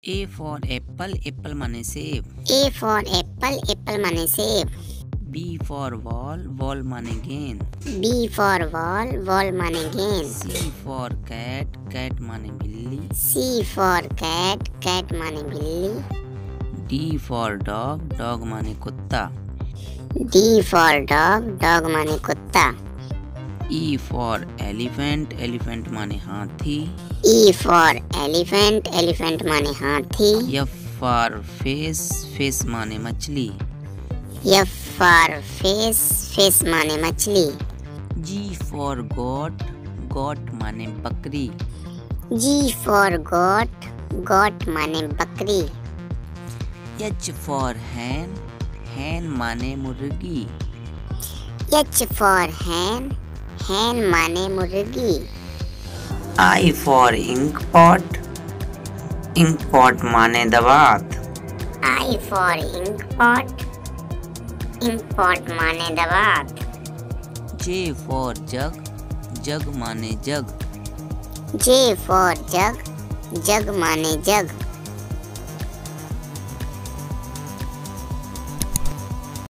A for apple, apple माने सेब। A for apple, apple माने सेब। B for ball, ball माने गेंद। B for ball, ball माने गेंद। C for cat, cat माने बिल्ली। C for cat, cat माने बिल्ली। D for dog, dog माने कुत्ता। D for dog, dog माने कुत्ता। E for elephant, elephant माने हाथी। E for elephant, elephant माने हाथी। F for fish, fish माने मछली। F for fish, fish माने मछली। G for goat, goat माने बकरी। G for goat, goat माने बकरी। H for hen, hen माने मुर्गी। H for hen, hen माने मुर्गी। I for ink pot, ink pot माने दवात। I for ink pot, ink pot माने दवात। J for jug, jug माने जग। J for jug, jug माने जग।